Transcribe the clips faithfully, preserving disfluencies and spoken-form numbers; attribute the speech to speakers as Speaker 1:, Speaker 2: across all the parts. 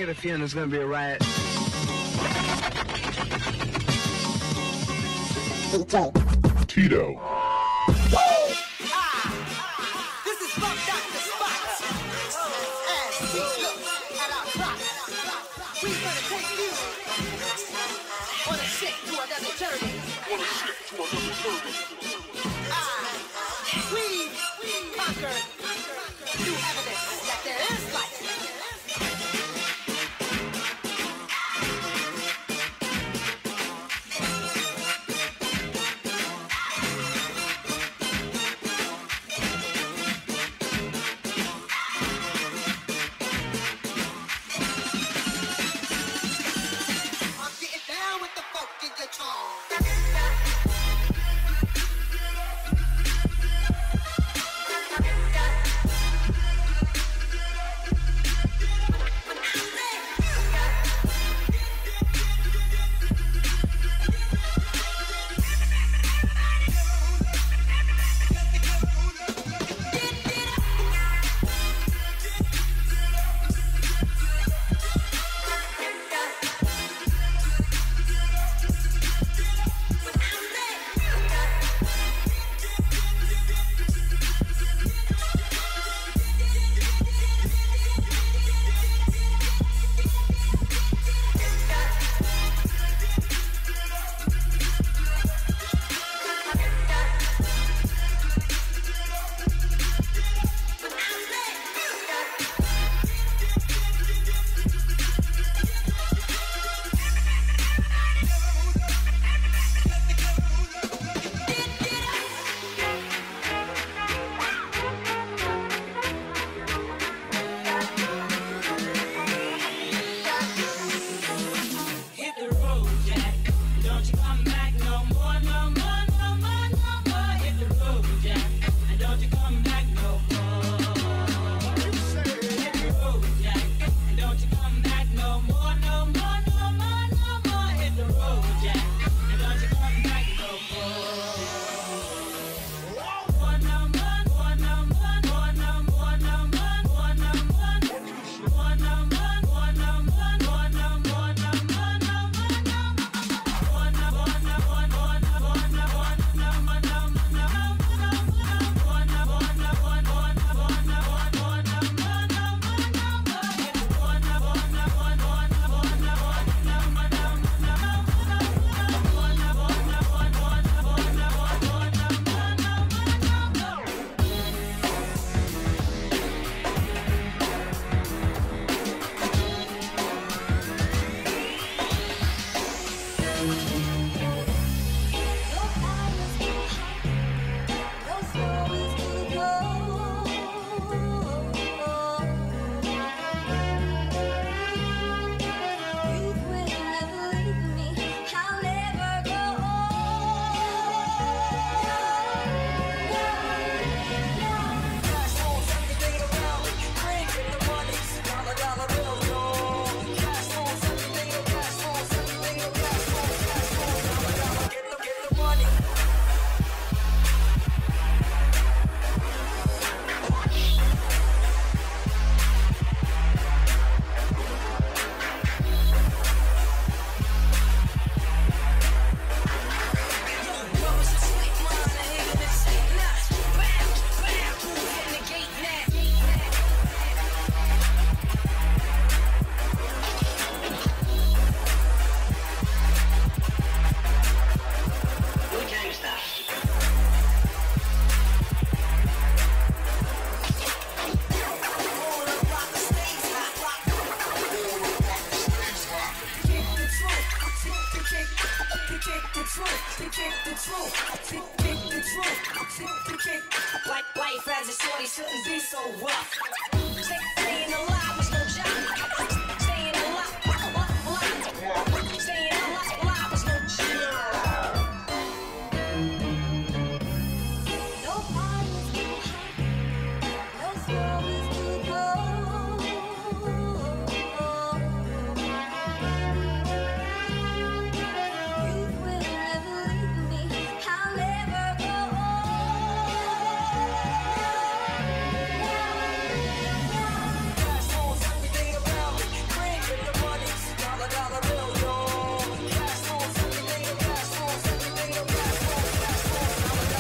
Speaker 1: a feeling there's gonna be a riot.
Speaker 2: D J
Speaker 3: Tito.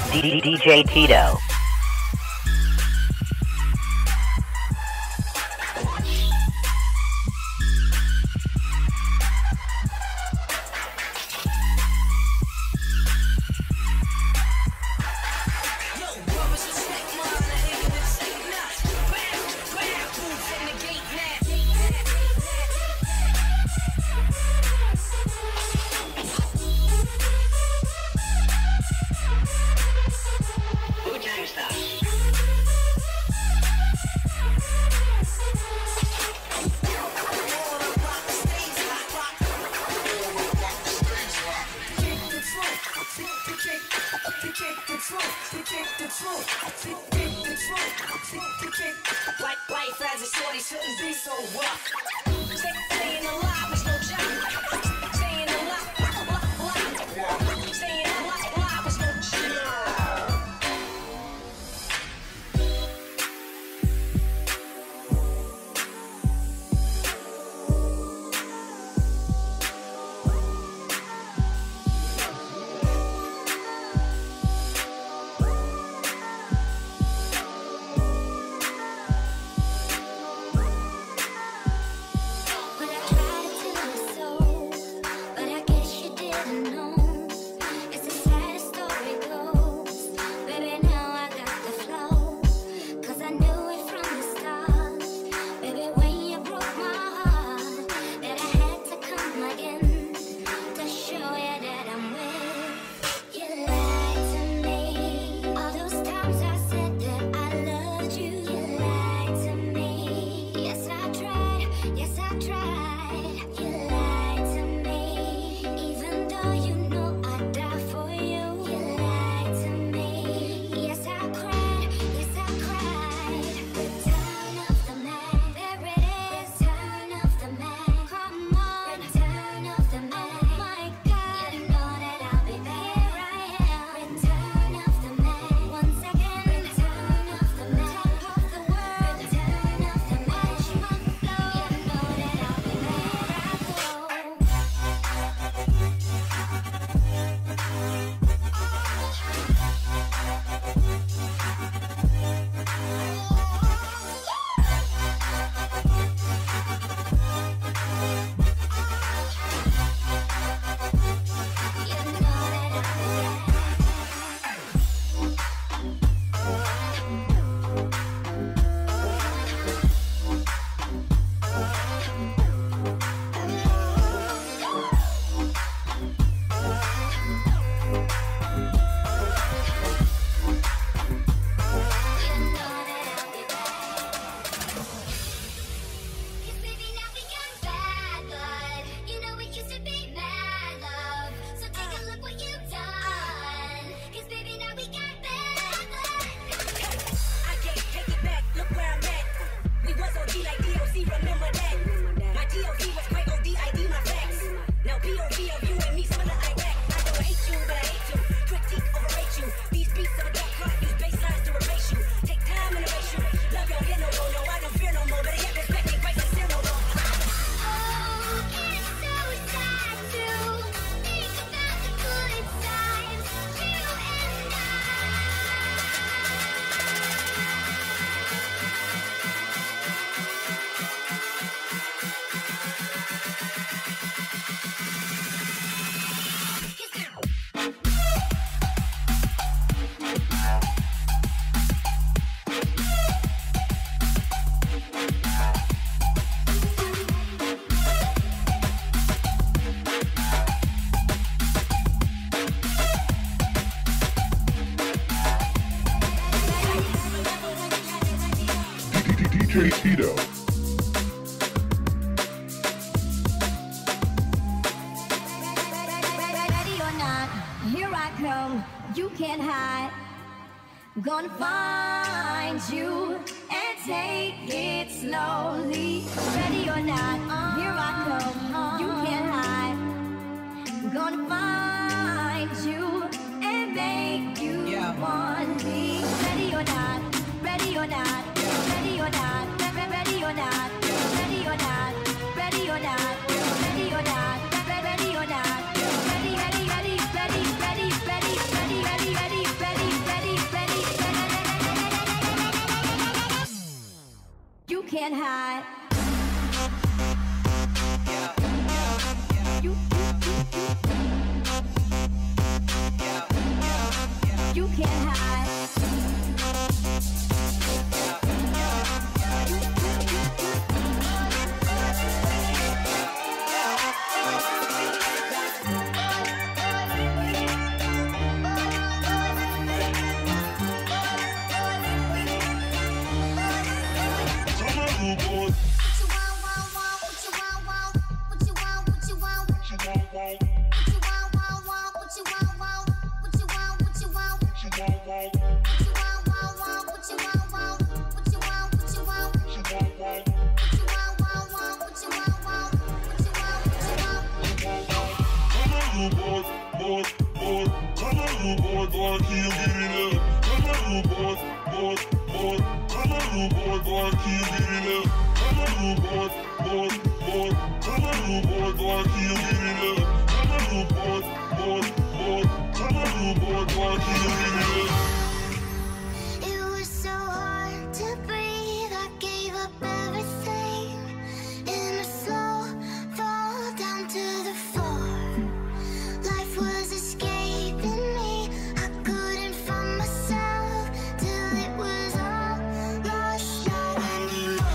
Speaker 1: D J Tito. D J.Tito.
Speaker 2: Ready or not, here I come, you can't hide. Gonna find you and take it slowly. Ready or not, here I come, you can't hide. Gonna find you and make you yeah. want me. Ready or not, ready or not, yeah. ready or not, ready or not, ready or not, ready or not, ready or not, ready or not, ready, ready, ready, ready, ready, ready, ready, ready, ready, ready. hide.
Speaker 3: Yeah, yeah, yeah.
Speaker 2: You,
Speaker 3: Yeah, yeah, yeah.
Speaker 2: you can't hide.
Speaker 4: It was so hard to breathe. I gave up everything in a slow fall down to the floor. Life was escaping me. I couldn't find myself till it was all lost, not anymore.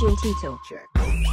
Speaker 5: J.Tito.
Speaker 6: Check.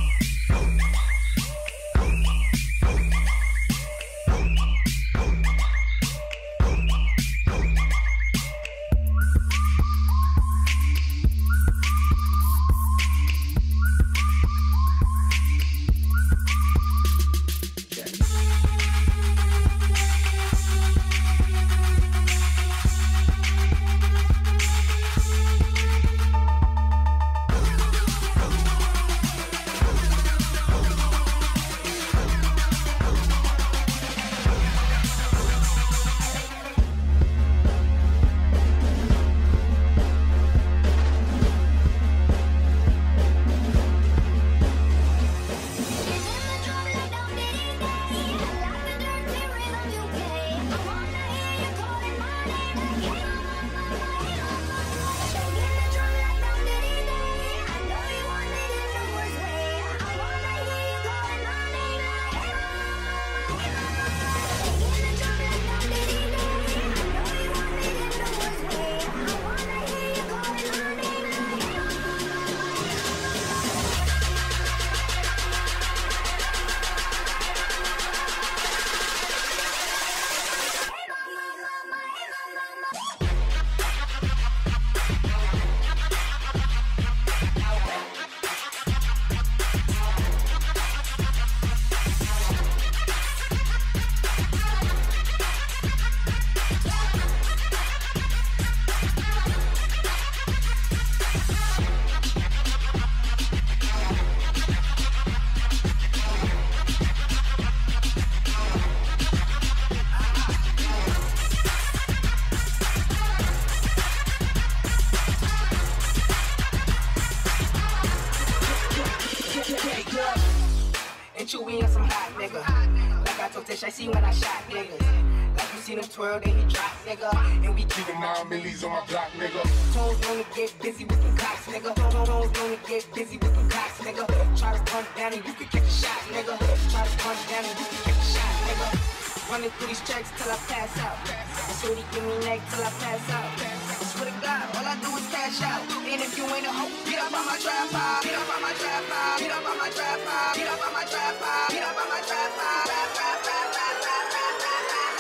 Speaker 3: Chewy and some hot nigga. Like I told Tish, I see when I shot niggas. Like you seen him twirl, then he drop nigga. And we keep
Speaker 1: Keeping nine millies on my block, nigga.
Speaker 3: toes wanna get busy with them cops, nigga. Toes wanna get busy with them cops, nigga. Try to run down and you can catch a shot, nigga. Try to run down and you can catch a shot, nigga. Running through these checks till I pass out. So he give me neck till I pass out. I swear to God, all I do is cash out. And if you ain't a hoe, get up on my trap pile. Get up on my trap pile. Get up on my trap pile. Get up on my trap pile. Get up on my trap pile. Rap, rap, rap, rap, rap, rap, rap, rap,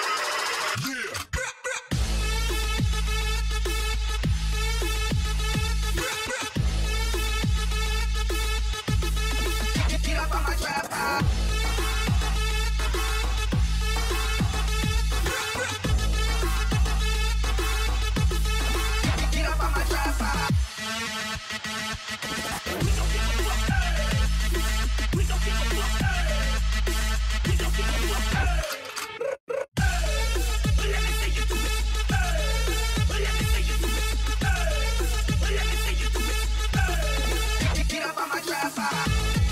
Speaker 3: rap. Get up on my trap pile. Get up on my trap pile. Get up on my trap pile.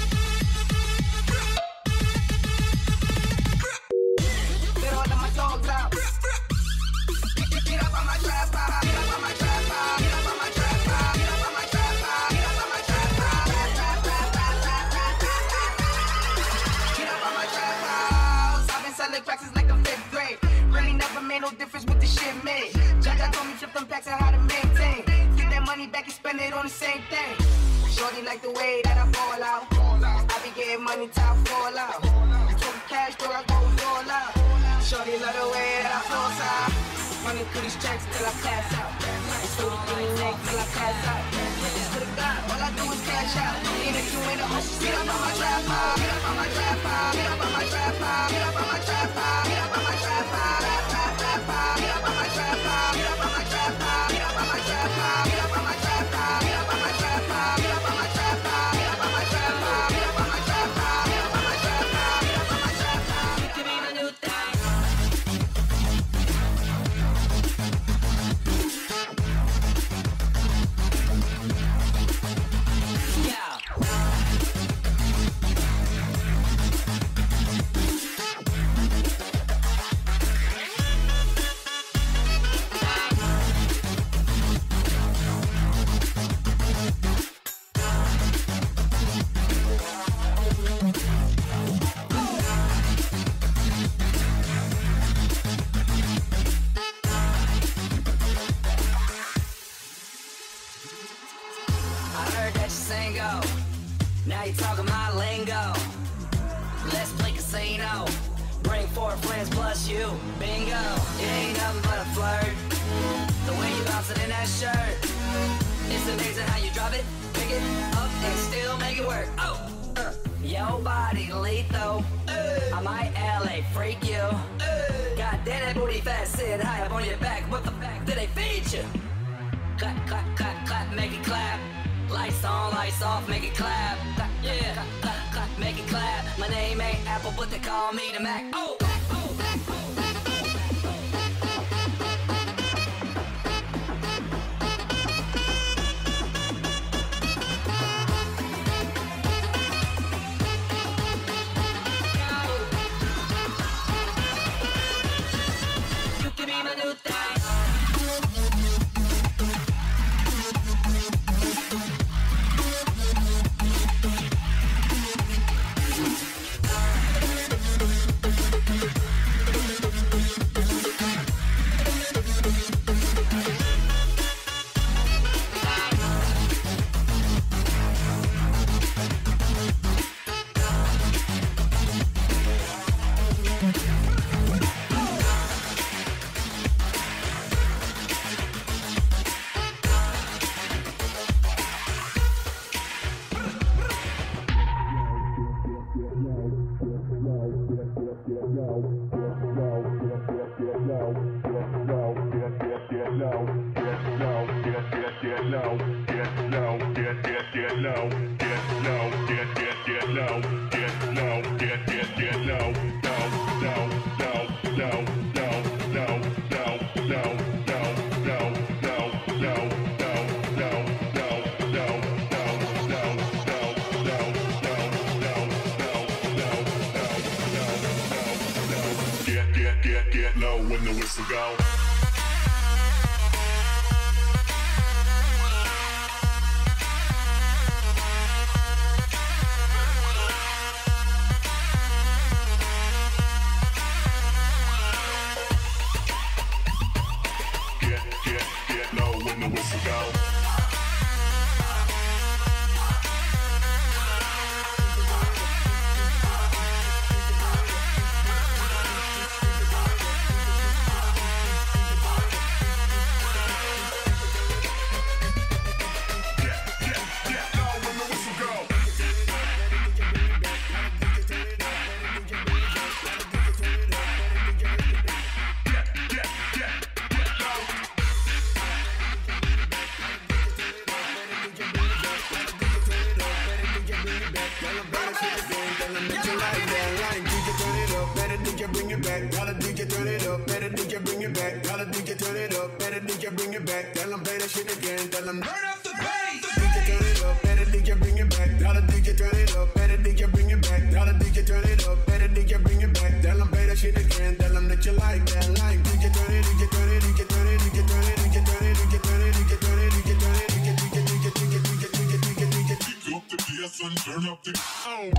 Speaker 3: Let all of my dogs out. Get up on my trap pile. Get up on my trap pile. Get up on my trap pile. Get up on my trap pile. Get up on my trap pile. Rap, rap, rap, rap, rap, rap, rap, rap, rap. Get up on my trap pile. I've been selling cracks since like the fifth grade. Really never made no difference with the shit made. Jaja told me flip them packs and how to maintain. Get that money back and spend it on the same thing. Shorty like the way that I fall out. I be getting money till I fall out. Total cash, though I go all out. Shorty love the way that I flow out. Running through these checks till I pass out. So we give me neck till I pass out. To the God, all I do is cash out. And if you ain't a hoe, get up on my trap pile. Get up on my trap pile. Get up on my trap pile. Get up on my trap pile. Get up on my trap pile. Rap, rap, rap, pile. Get up on my trap pile. Get up on my trap pile. Get up on my trap pile. Get up on my trap pile. Get up on my trap pile. Get up on my trap pile. Get up on my trap pile. Get up on my trap pile. Get up on my trap pile. Get up on my trap pile. Give me the new thing. Yeah. single. Now you talking my lingo. Let's play casino. Bring four friends plus you. Bingo. It ain't nothing but a flirt. The way you bounce it in that shirt. It's amazing how you drop it, pick it up, and still make it work. Oh, uh. Yo body lethal. Uh. I might L A freak you. Uh. God damn that booty fat, sit high up on your back. What the fuck did they feed you? Clap, clap, clap, clap, make it clap. Lights on, lights off, make it clap. Clap, yeah, clap, clap, clap, make it clap. My name ain't Apple, but they call me the Mac. Oh, oh, oh, oh.
Speaker 1: When the whistle go. Get, get, get low when the whistle go. Turn up the oh.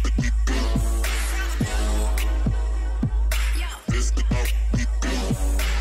Speaker 1: This is how we do.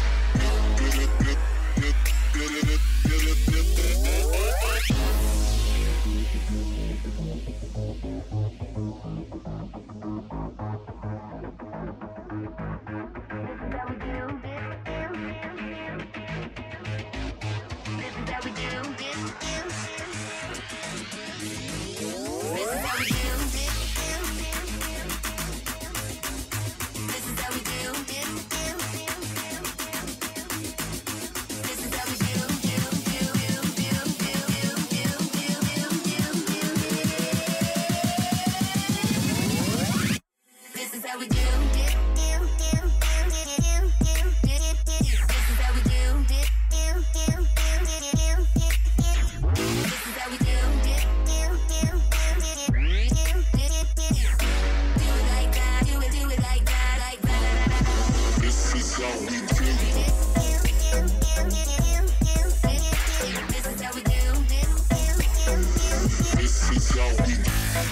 Speaker 3: This is how we do.
Speaker 1: This is how we do.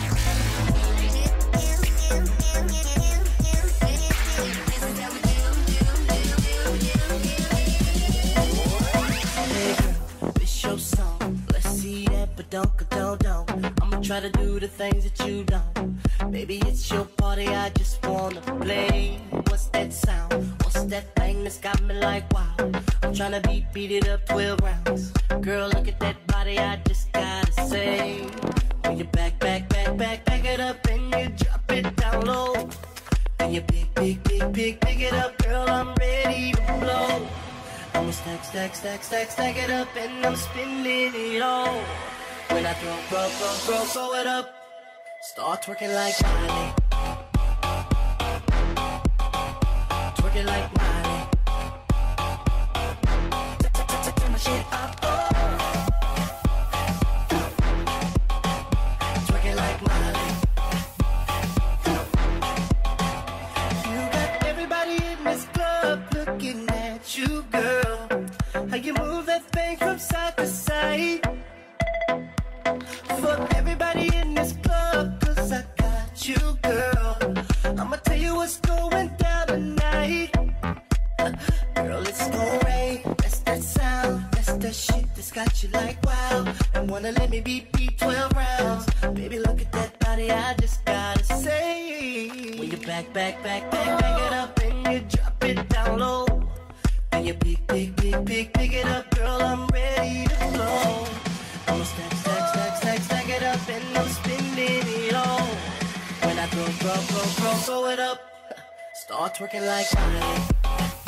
Speaker 5: Don't, don't, don't. I'ma try to do the things that you don't. Baby, it's your party, I just wanna play. What's that sound? What's that thing that's got me like wow? I'm tryna beat, beat it up twelve rounds. Girl, look at that body, I just gotta say. When you back, back, back, back, back it up and you drop it down low. When you pick, pick, pick, pick, pick it up, girl, I'm ready to blow. I'ma stack, stack, stack, stack, stack it up and I'm spinning it all. When I throw, throw, throw, throw, throw it up, start twerking like Miley. Twerking like Miley. Turn my shit up, oh. Twerking like Miley. You got everybody in this club looking at you, girl. How you move that thing from side to side. For everybody in this club, cause I got you, girl. I'ma tell you what's going down tonight. Girl, it's gon' rain. That's that sound. That's that shit that's got you like wow. And wanna let me beat, beat twelve rounds. Baby, look at that body, I just gotta say. When you back, back, back, back, back it up and you drop it down low. When you pick, pick, pick, pick, pick it up, girl, I'm ready to blow. I'ma stack, stack, stack, stack, stack it up and I'm spinning it all. When I throw, throw, throw, throw, throw it up, start twerking like Miley.